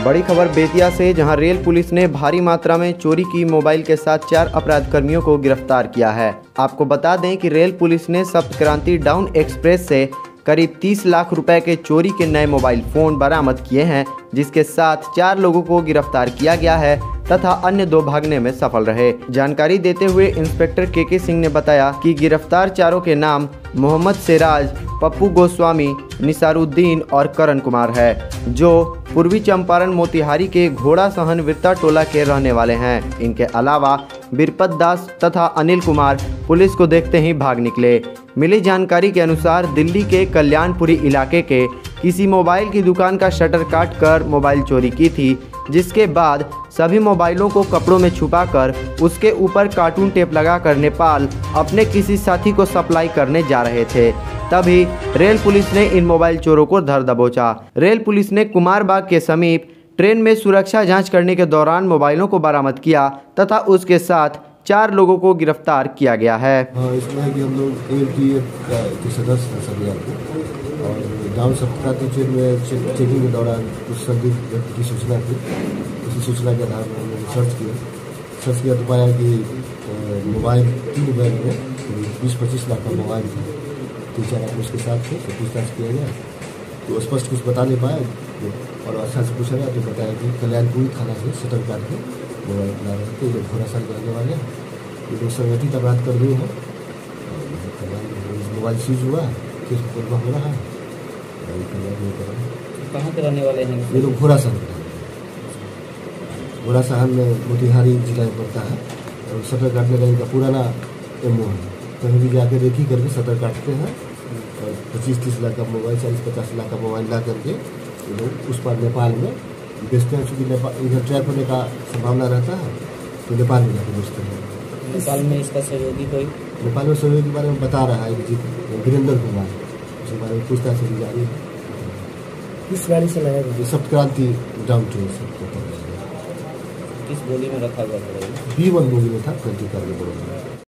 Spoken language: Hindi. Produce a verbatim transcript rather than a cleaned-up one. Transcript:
बड़ी खबर बेतिया से, जहां रेल पुलिस ने भारी मात्रा में चोरी की मोबाइल के साथ चार अपराध कर्मियों को गिरफ्तार किया है। आपको बता दें कि रेल पुलिस ने सप्त क्रांति डाउन एक्सप्रेस से करीब तीस लाख रुपए के चोरी के नए मोबाइल फ़ोन बरामद किए हैं, जिसके साथ चार लोगों को गिरफ्तार किया गया है तथा अन्य दो भागने में सफल रहे। जानकारी देते हुए इंस्पेक्टर के के सिंह ने बताया कि गिरफ्तार चारों के नाम मोहम्मद सिराज, पप्पू गोस्वामी, निसारुद्दीन और करण कुमार है, जो पूर्वी चंपारण मोतिहारी के घोड़ा सहन विरता टोला के रहने वाले हैं। इनके अलावा बिरपत दास तथा अनिल कुमार पुलिस को देखते ही भाग निकले। मिली जानकारी के अनुसार दिल्ली के कल्याणपुरी इलाके के किसी मोबाइल की दुकान का शटर काटकर मोबाइल चोरी की थी, जिसके बाद सभी मोबाइलों को कपड़ों में छुपाकर उसके ऊपर कार्टून टेप लगाकर नेपाल अपने किसी साथी को सप्लाई करने जा रहे थे। तभी रेल पुलिस ने इन मोबाइल चोरों को धर दबोचा। रेल पुलिस ने कुमारबाग के समीप ट्रेन में सुरक्षा जांच करने के दौरान मोबाइलों को बरामद किया तथा उसके साथ चार लोगों को गिरफ्तार किया गया है। हाँ, इसमें है कि हम लोग ए एल टी एफ के सदस्य हैं सभी आपको, और डाउन सप्ताह ट्रेन में चेकिंग के दौरान कुछ संदिग्ध व्यक्ति की सूचना थी। उसी सूचना के आधार पर हम लोग सर्च किया सर्च किया तो पाया कि मोबाइल तीन बैग में बीस पच्चीस लाख का मोबाइल था। तीन चार आदमी उसके साथ थे, तो पूछताछ किया गया तो स्पष्ट कुछ बता नहीं पाया, और अच्छा से पूछा गया तो बताया कि कल्याणपुरी थाना से शटर काट के मोबाइल बना रहे थे। ये घोड़ा साल करने वाले हैं, ये लोग संगठित अपराध कर्मी हैं। मोबाइल सीज हुआ है, केस मुकदमा हो रहा है। कहाँ के रहने वाले हैं ये लोग? घोड़ा सहन घोड़ा सहन में मोतिहारी जिला में पड़ता है, और शटर काटने का इनका पुराना एमओ है। कहीं भी जाकर रेकी करके शटर काटते हैं और पच्चीस तीस लाख का मोबाइल, चालीस पचास लाख का मोबाइल ला करके ये लोग उस पर नेपाल में बेचते हैं। चूँकि नेपाल इधर ट्रैक होने का संभावना रहता है, तो नेपाल में जाकर बेचते हैं। नेपाल में इसका सहयोगी कोई नेपाल में सहयोगी के बारे में बता रहा है कि वीरेंद्र कुमार, उसके बारे में पूछताछ की जारी है। किस गाड़ी से लाया गया? सप्त क्रांति डाउन ट्रेन से किस बोली में रखा गया? बी वन बोगी में था, क्रांतिकारी बोगी में।